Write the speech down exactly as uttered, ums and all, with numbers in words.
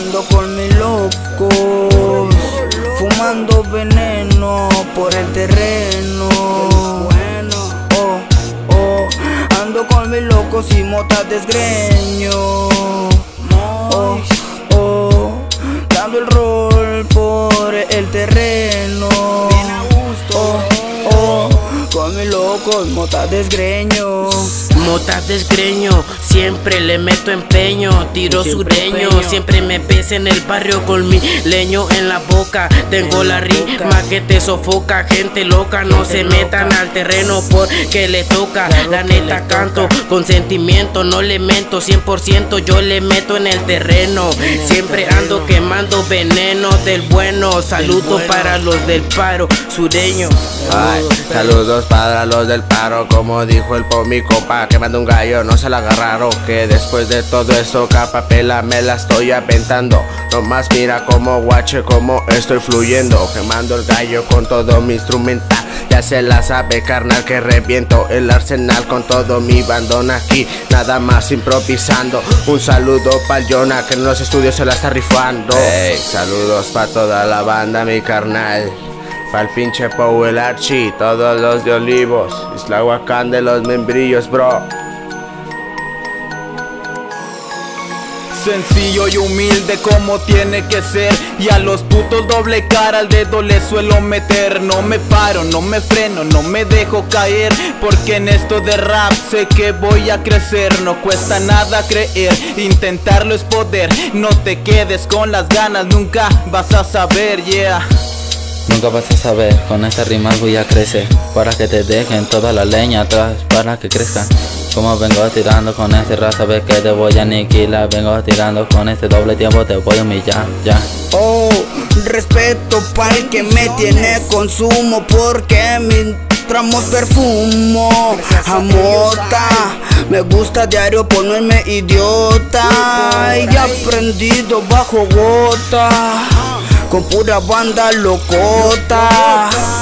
ando con mis locos, fumando veneno por el terreno. Oh, oh, ando con mis locos y mota desgreño. Oh, oh, dando el rol por el terreno. Oh, oh, con mis locos, mota desgreño. Mota desgreño, siempre le meto empeño. Tiro sureño, siempre me ves en el barrio con mi leño en la boca. Tengo la rima que te sofoca. Gente loca, no se metan al terreno porque le toca. La neta canto con sentimiento, no le mento. Cien por ciento yo le meto en el terreno. Siempre ando quemando veneno del bueno. Saludos para los del paro sureño. Ay, saludos para los del paro, como dijo el po mi copa, quemando un gallo, no se la agarraron. Que después de todo esto, capa pela, me la estoy aventando. Nomás mira como guache, como estoy fluyendo. Quemando el gallo con todo mi instrumental. Ya se la sabe, carnal, que reviento el arsenal con todo mi bandón aquí. Nada más improvisando. Un saludo pa'l Jonah, que en los estudios se la está rifando. Hey, saludos pa' toda la banda, mi carnal. Pa'l pinche Pou, el Archie, todos los de Olivos, Isla Huacán de los membrillos, bro. Sencillo y humilde como tiene que ser. Y a los putos doble cara al dedo les suelo meter. No me paro, no me freno, no me dejo caer, porque en esto de rap sé que voy a crecer. No cuesta nada creer, intentarlo es poder. No te quedes con las ganas, nunca vas a saber, yeah. Nunca vas a saber, con estas rimas voy a crecer. Para que te dejen toda la leña atrás, para que crezcan. Como vengo tirando con este rap, sabes que te voy a aniquilar. Vengo tirando con este doble tiempo, te voy a humillar, ya. Oh, respeto para el que me tiene consumo, porque mi tramos perfumo a mota. Me gusta diario ponerme idiota, y he aprendido bajo gota, con pura banda locota.